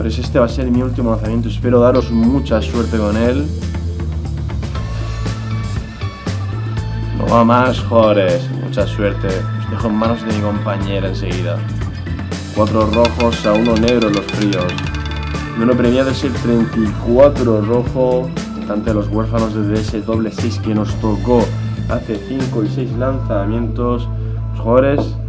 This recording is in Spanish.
Pues este va a ser mi último lanzamiento. Espero daros mucha suerte con él. No va más, jugadores. Mucha suerte. Os dejo en manos de mi compañera enseguida. 4 rojos a 1 negro en los fríos. Y uno premiado es el 34 rojo. Ante los huérfanos de DS doble 6 que nos tocó hace 5 y 6 lanzamientos. Los jugadores